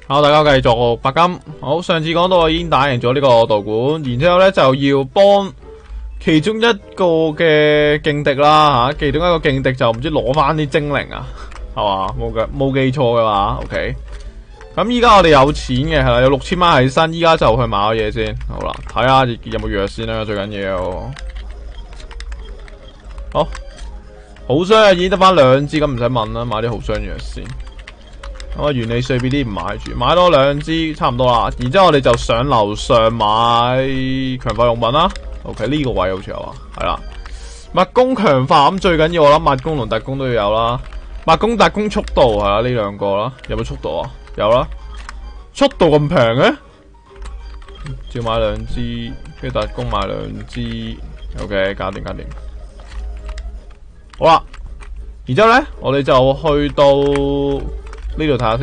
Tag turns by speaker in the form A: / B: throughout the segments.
A: 好，大家繼續白金。好，上次講到我已經打贏咗呢個道館，然之後咧就要幫其中一個嘅勁敵啦吓，其中一個勁敵就唔知攞翻啲精靈啊，係嘛？冇記錯嘅話 ，OK。咁依家我哋有錢嘅係啦，有6000蚊喺身，依家就去買咗嘢先。好啦，睇下有冇藥先啦，最緊要。好，好箱啊，已經得翻2支，咁唔使問啦，買啲好箱藥先。咁啊，原理碎片啲唔買住，買多2支差唔多啦。然之後我哋就上樓上買強化用品啦。OK， 呢個位好似有啊，係啦。物攻強化咁最緊要，我諗物攻同特攻都要有啦。物攻特攻速度係啦，呢兩個啦。有冇速度啊？有啦。速度咁平嘅，照買2支，跟住特攻買2支。OK， 搞掂。好啦，然之後咧，我哋就去到呢度睇下先。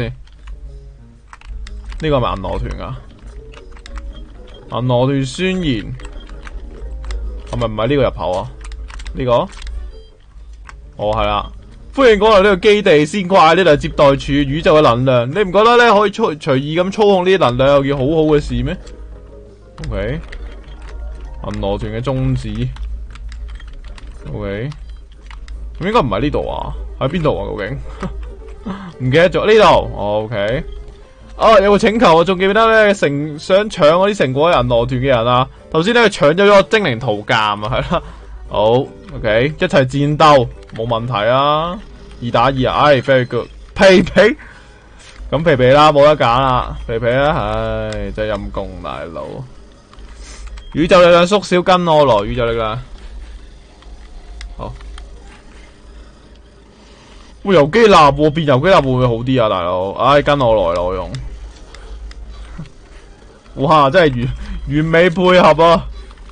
A: 呢個係咪銀河團啊？銀河團宣言係咪唔係呢個入口啊？呢個？哦，係啦。歡迎光臨呢個基地，鮮怪呢度係接待處，宇宙嘅能量。你唔覺得咧可以隨意咁操控呢啲能量有件好好嘅事咩 ？OK， 銀河團嘅宗旨。OK， 咁應該唔係呢度啊？喺邊度啊？究竟唔記得咗呢度 ？OK， 哦，有個請求，我仲記得咧，想搶嗰啲成果銀河團嘅人啊，頭先咧佢搶咗個精靈圖鑑啊，係啦。好 ，OK， 一齊戰鬥冇問題啊！2打2啊，唉 ，very good。皮皮，咁皮皮啦，冇得揀啦，皮皮啦，唉，真係陰公大佬。宇宙力量縮小，跟我來，宇宙力量。好，喂，游機蠟喎，變游機蠟會唔會好啲啊，大佬？唉，跟我來啦，我用。哇，真係完美配合啊！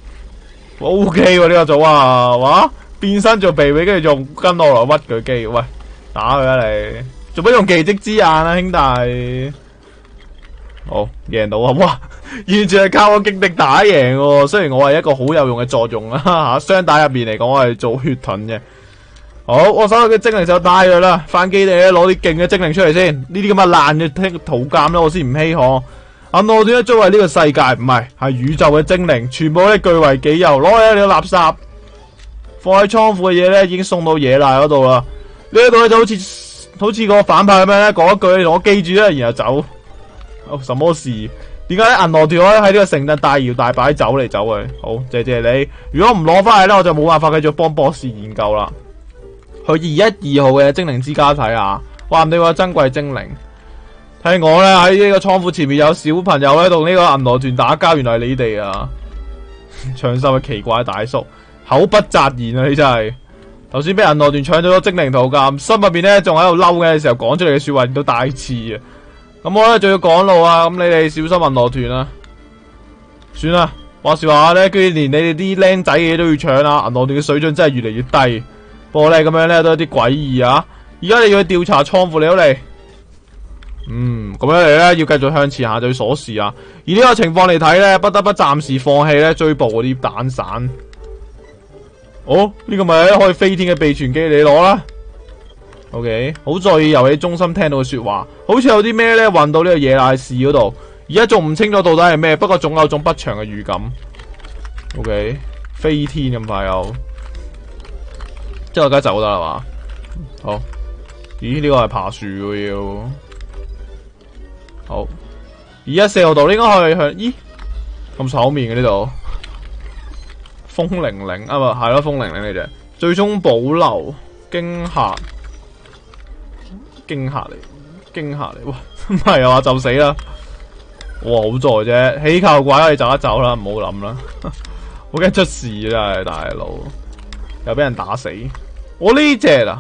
A: O K 喎，呢個組啊，哇！變身做皮皮，跟住用跟我來屈佢機，喂，打佢啊你！做乜用技職之眼啊，兄弟？好贏到啊！哇，完全係靠我勁敵打贏喎。雖然我係一個好有用嘅作用啦吓，雙打入面嚟講，我係做血盾嘅。好，我手嘅精靈就帶佢啦，翻基地咧攞啲勁嘅精靈出嚟先。呢啲咁嘅爛嘅圖鑑咧，我先唔稀罕。銀河團作為呢個世界唔係宇宙嘅精靈，全部咧據為己有，攞起你個垃圾，放喺倉庫嘅嘢咧已經送到野賴嗰度啦。呢一度咧就好似個反派咁樣咧，講一句你同我記住啦，然後走。哦，什麼事？點解銀河團可以喺呢個城鎮大搖大擺走嚟走去？好，謝謝你。如果唔攞翻嚟咧，我就冇辦法繼續幫博士研究啦。去212號嘅精靈之家睇下，話唔定話珍貴精靈。聽講咧喺呢個倉庫前面有小朋友咧同呢個銀河團打交，原來係你哋啊！長壽嘅奇怪大叔，口不擇言啊！你真係頭先俾銀河團搶咗精靈圖鑑，心入邊咧仲喺度嬲嘅時候講出嚟嘅說話，都帶刺啊！咁我咧仲要趕路啊！咁你哋小心銀河團啊！算啦，話時話咧，居然連你哋啲僆仔嘅嘢都要搶啊！銀河團嘅水準真係越嚟越低。不過咧咁樣咧都有啲詭異啊！而家你要去調查倉庫，你好嚟。咁樣嚟咧，要繼續向前行就要鎖匙啊！而呢個情況嚟睇咧，不得不暫時放棄咧追捕嗰啲蛋散。哦，呢個咪可以飛天嘅秘傳機，你攞啦。OK， 好在意遊戲中心聽到嘅說話，好似有啲咩咧運到呢個野賴士嗰度，而家仲唔清楚到底係咩，不過總有種不祥嘅預感。OK， 飛天咁快又，即係我而家走得啦嘛？好，咦？呢個係爬樹嘅要。好，214號道應該可以向，咦咁手面嘅呢度，風鈴鈴啊嘛，係咯，風鈴鈴嚟嘅，最終保留驚嚇嚟，哇唔係啊，就死啦，哇好在啫，起球怪可以走一走啦，唔好諗啦，好驚出事真係大佬，又俾人打死，我呢隻啊，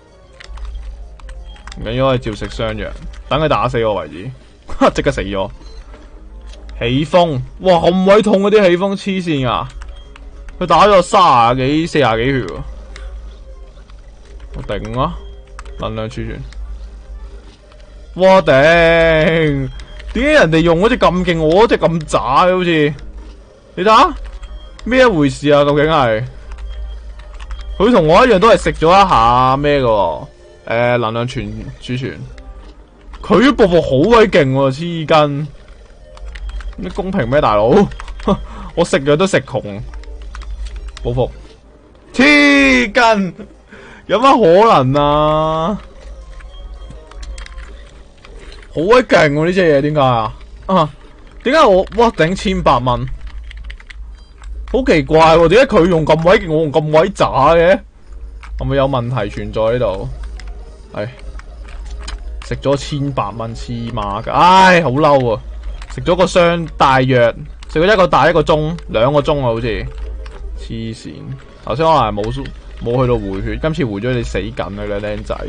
A: 唔緊要，可以照食雙藥，等佢打死我為止。即刻死咗！起風，哇咁鬼痛嗰啲起風，黐線啊！佢打咗30幾、40幾血喎，我頂啊！能量儲存，哇頂！點解人哋用嗰隻咁勁，我嗰隻咁渣嘅好似？你睇下咩一回事啊？究竟係佢同我一樣都係食咗一下咩嘅？能量儲存。 佢啲報復好鬼勁喎，黐筋！啲公平咩，大佬？我食藥都食窮，報復黐筋，有乜可能啊？好鬼勁喎呢隻嘢，點解啊？點解我哇頂1800蚊？好奇怪喎，點解佢用咁鬼勁，我用咁鬼渣嘅？係咪有問題存在呢度？係食咗1800蚊黐孖㗎，唉，好嬲啊！食咗個雙大藥，食咗一個大1個鐘，2個鐘啊，好似黐線。頭先可能冇去到回血，今次回咗你死緊啊，你靚仔。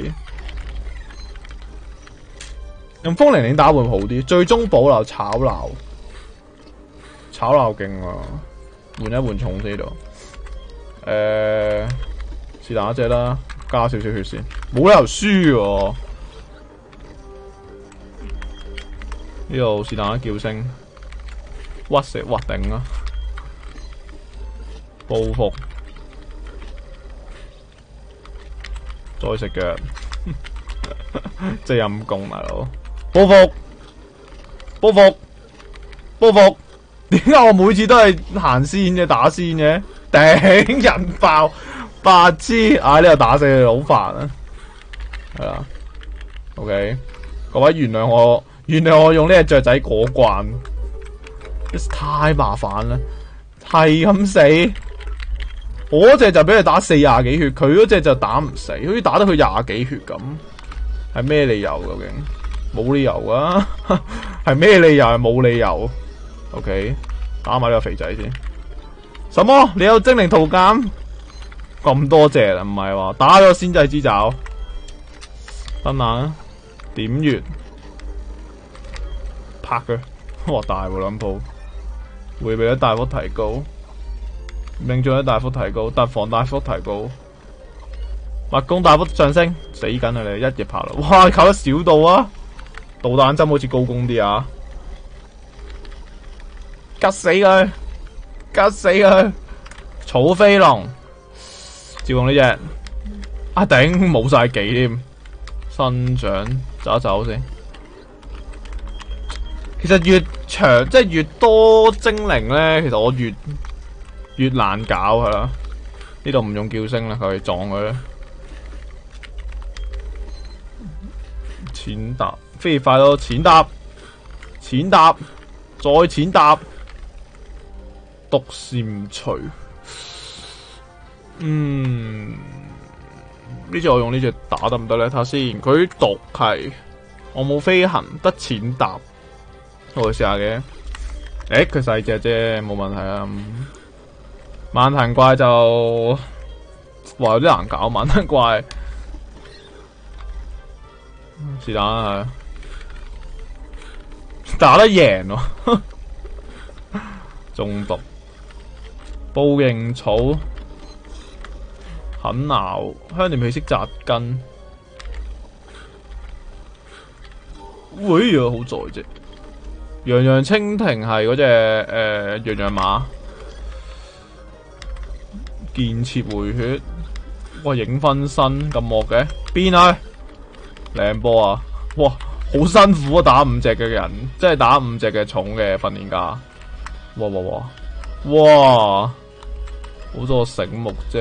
A: 用風鈴鈴打會好啲，最終保留炒鬧，炒鬧勁啊！換一換重啲度，是但一隻啦，加少少血先，冇理由輸喎。呢度是但一叫聲，屈死屈頂啊！報復，再食腳，真係陰公大佬。報復，報復，報復。點解我每次都係行先嘅，打先嘅？頂人爆，白痴！呢度打死你好煩啊！係啦 ，OK， 各位原諒我用呢隻雀仔過關，太麻煩啦，係咁死。我嗰隻就俾佢打40幾血，佢嗰隻就打唔死，好似打得佢20幾血咁，係咩理由究竟？冇理由啊！係咩理由？係冇理由。OK， 打埋呢個肥仔先。什麼？你有精靈圖鑑？咁多隻啦，唔係話打咗先制之爪。等下點穴拍佢，哇大喎兩鋪，回避率大幅提高，命中率大幅提高，突防大幅提高，物攻大幅上升，死緊啊你！一夜拍落，哇靠得少到啊！導彈針好似高攻啲啊！吉死佢！吉死佢！草飛龍，照用呢隻。頂冇晒技添，生長走一走先。其實越長即係越多精靈咧，其實我越難搞係啦。呢度唔用叫聲啦，佢撞佢啦。淺踏飛快咯，淺踏，淺踏，再淺踏。毒蟾錘，呢隻我用呢隻打得唔得咧？睇下先。佢毒係我冇飛行，得淺踏，我試下嘅。佢細隻啫，冇問題啊。萬藤怪就話有啲難搞，萬藤怪是但係打得贏喎，中毒。報應草，狠咬，香甜氣息扎根。好在啫。洋洋蜻蜓係嗰隻洋洋馬，建設回血。哇！影分身咁惡嘅，邊啊？靚波啊！哇，好辛苦啊！打5隻嘅人，即係打5隻嘅重嘅訓練家。哇！好多醒目啫，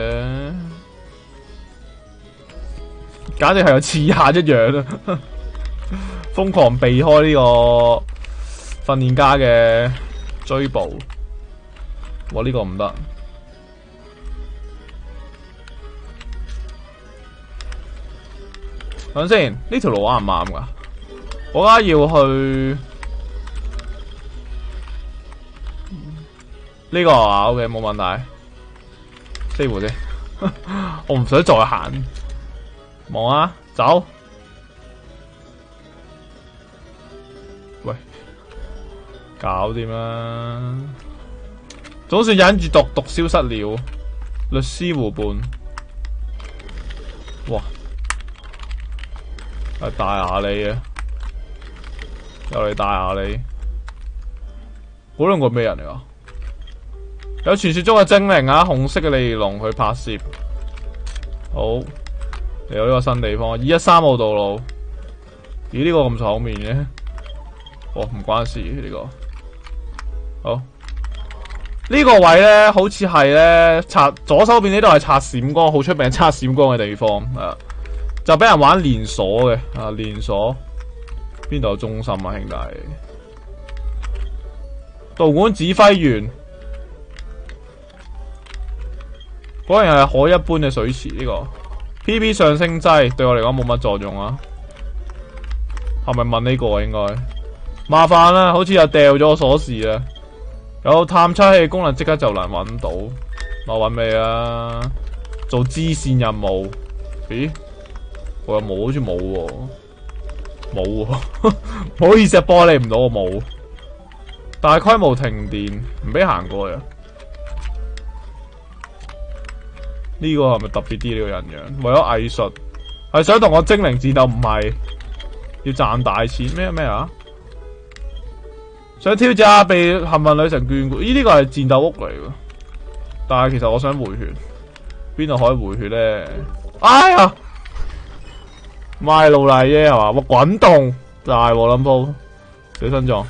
A: 簡直係有刺客一樣啊！瘋狂避開呢個訓練家嘅追捕。哇！呢個唔得。等陣先，呢條路啱唔啱㗎？我而家要去呢個啊 ，OK 冇問題。save 先，我唔想再行。望啊，走。喂，搞掂啦。總算忍住毒消失了。律師湖畔。哇！大牙你啊！又嚟大牙你。嗰兩個咩人嚟㗎？有傳說中嘅精靈啊，紅色嘅利龍去拍攝。好，嚟到呢個新地方，213號道路。 咦？呢個咁炒面嘅？哦，唔關事呢個。好，呢個位咧，好似係咧拆左手邊呢度係拆閃光，好出名拆閃光嘅地方啊！就俾人玩連鎖嘅啊，連鎖邊度有中心啊，兄弟？道館指揮員嗰樣係海一般嘅水池，呢個 PP 上升劑對我嚟講冇乜作用啊。係咪問呢個啊？應該麻煩啦，好似又掉咗個鎖匙啊！有探測器功能，即刻就能揾到。我揾未啊？做支線任務？咦？我又冇，好似冇喎，冇喎，唔好意思啊，幫你唔到我冇。大規模停電，唔俾行過啊！呢個係咪特別啲呢個人樣？為咗藝術，係想同我精靈戰鬥，唔係要賺大錢咩啊？想挑戰下被幸運女神眷顧？呢個係戰鬥屋嚟㗎，但係其實我想回血，邊度可以回血咧？哎呀，賣路嚟啫係嘛？我滾動大鑊諗鋪，寫身狀，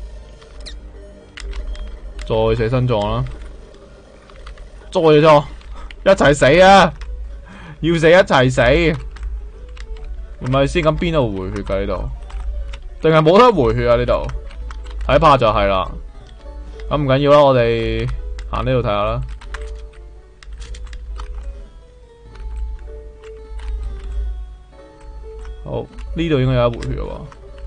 A: 再寫身狀啦，再錯，一齊死啊！要死一齊死，唔係先咁邊度回血㗎呢度？定係冇得回血啊呢度？睇怕就係啦，咁唔緊要啦，我哋行呢度睇下啦。好，呢度應該有一回血喎。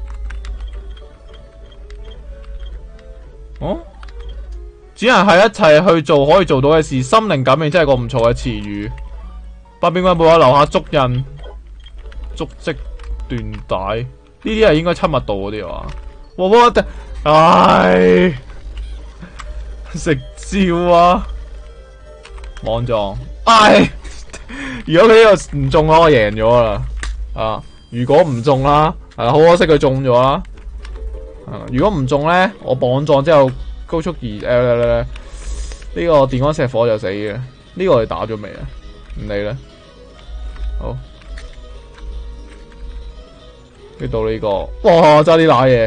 A: 哦，只能係一齊去做可以做到嘅事，心靈感應真係個唔錯嘅詞語。百變怪冇有留下足印、足跡、斷帶，呢啲係應該親密度嗰啲啊。哇！唉，食蕉啊，網狀，唉，如果佢呢個唔中我贏咗啦，啊，如果唔中啦，好可惜佢中咗啦，如果唔中咧，我網狀之後高速移呢個電光石火就死嘅，呢個我哋打咗未啊？唔理啦，好，跟住到呢個，哇，差啲瀨嘢。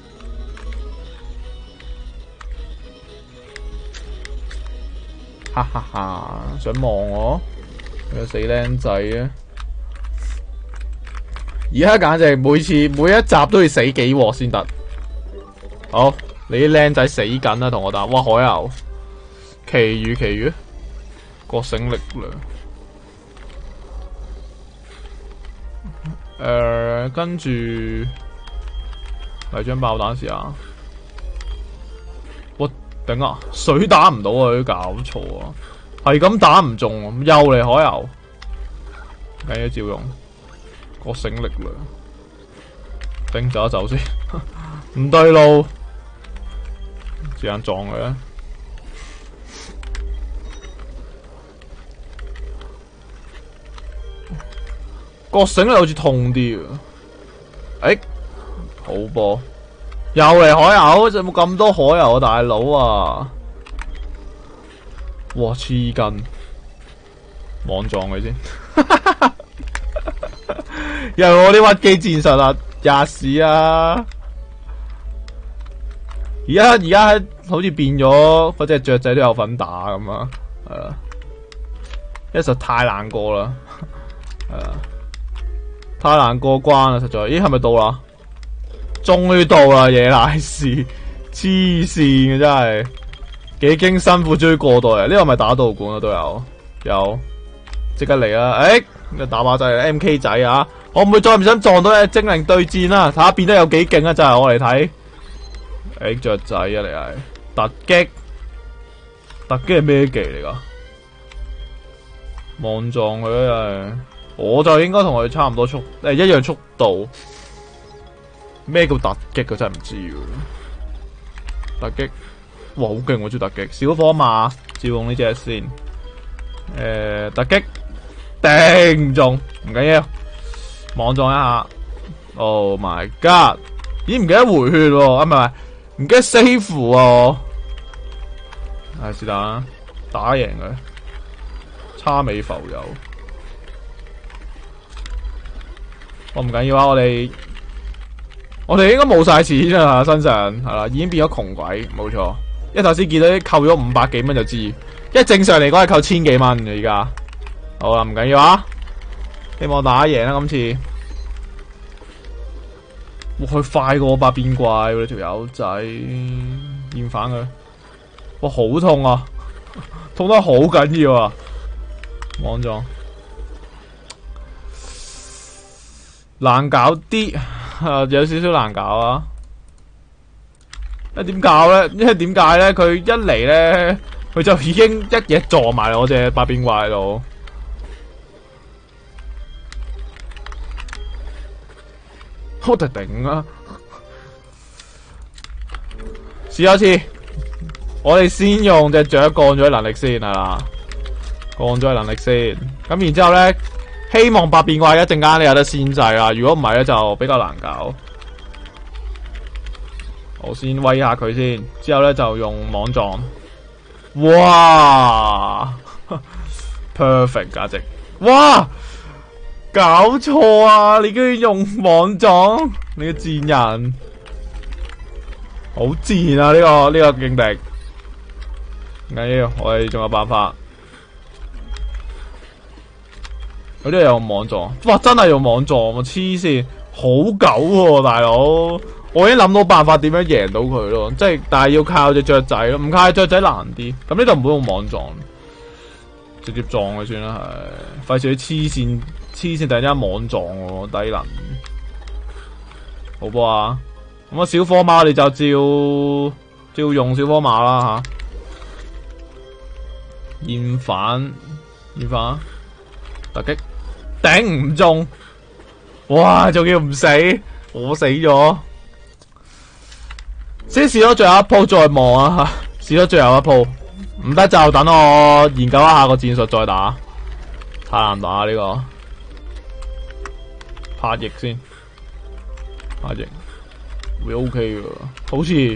A: 哈哈哈！想望我個死僆仔啊！而家簡直每一集都要死幾鑊先得。好，你啲僆仔死緊啦，同我打。哇！海牛，奇遇，覺醒力量。跟住嚟張爆彈試下。頂啊！水打唔到啊！佢搞錯啊！係咁打唔中，又嚟海牛，緊要照用覺醒力量，頂走一走先，唔對路，時間撞佢啦。覺醒力好似痛啲啊！好波。又嚟海牛，有冇咁多海牛啊，大佬啊！哇，黐筋，網撞佢先。又係我啲屈機戰術啊，吔屎啊！而家好似變咗嗰隻雀仔都有份打咁啊，係啊，因為實太難過啦，係啊，太難過關啦，實在。咦，係咪到啦？終於到啦，野賴士，黐線嘅真係，幾經辛苦終於過到嚟。呢個咪打道館啊，都有，即刻嚟啦！打把仔 MK 仔啊！我唔會再唔想撞到精靈對戰啦，睇下變得有幾勁啊！真係我嚟睇，雀仔啊，你係突擊係咩技嚟噶？望撞佢啊！我就應該同佢差唔多一樣速度。咩叫突擊？佢真係唔知喎。突擊，哇，好勁！我中意突擊，小火馬，照用呢隻先。突擊，頂唔中，唔緊要，網撞一下。Oh my god！ 咦，唔記得回血喎，唔係，唔記得 save 喎。係是但，打贏佢，叉尾浮游。我唔緊要啊，我哋我哋應該冇晒錢啊，身上係啦，已經變咗窮鬼，冇錯。一頭先見到啲扣咗500幾蚊就知，因為正常嚟講係扣1000幾蚊嘅而家。好啦，唔緊要啊，希望打贏啦今次。哇，佢快過我百變怪喎，呢條友仔，驗反佢。哇，好痛啊，痛得好緊要啊！網狀難搞啲，有少少難搞啊！點搞咧？因為點解咧？佢一嚟咧，佢就已經一嘢撞埋我隻百變怪度。我哋頂啊！試多次，我哋先用隻雀降咗能力先係啦，降咗能力先。咁然之後咧，希望百變怪一陣間你有得先制啦。如果唔係咧，就比較難搞。我先威下佢先，之後咧就用網撞。哇 ，perfect 價值，哇！搞錯啊！你居然用網撞，你個賤人，好賤啊！呢個勁敵，唔緊要，我哋仲有辦法。佢都係用網撞，哇！真係用網撞，我黐線，好狗喎，大佬！我已經諗到辦法點樣贏到佢咯，即係但係要靠隻雀仔咯，唔靠隻雀仔難啲。咁呢度唔好用網撞，直接撞佢算啦，係費事佢黐線。黐線！突然間網撞喎，低能，好波啊！咁啊，小火馬你就照用小火馬啦吓，驗反突擊，頂唔中，哇！仲要唔死，我死咗，先試咗最後一鋪再望啊！試咗最後一鋪，唔得就等我研究一下個戰術再打，太難打呢個。拍翼先，拍翼會 OK 嘅，好似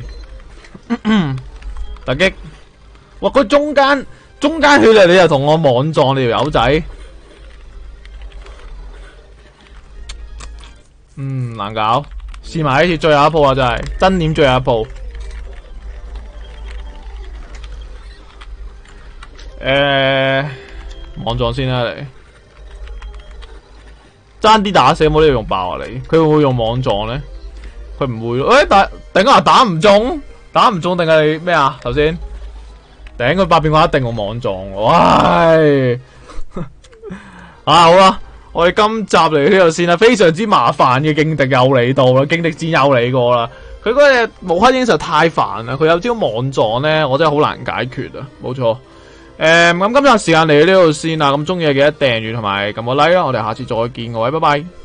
A: 突擊。哇！佢中間血嚟，你又同我網撞你條友仔，難搞。試埋一次最後一鋪啊，真係真點最後一鋪。網撞先啦，你。爭啲打死冇呢度用爆啊！你佢會唔會用網撞咧？佢唔會咯。頂下打唔中定係咩啊？頭先頂佢百變怪一定用網撞。喂，好啦，我哋今集嚟呢度先啦。非常之麻煩嘅勁敵又嚟到啦，勁敵戰又嚟過啦。佢嗰隻無黑鷹實在太煩啦，佢有招網撞咧，我真係好難解決啊！冇錯。咁今日時間嚟到呢度先啦，咁中意嘅記得訂閱同埋撳個 like 啦，我哋下次再見各位，拜拜。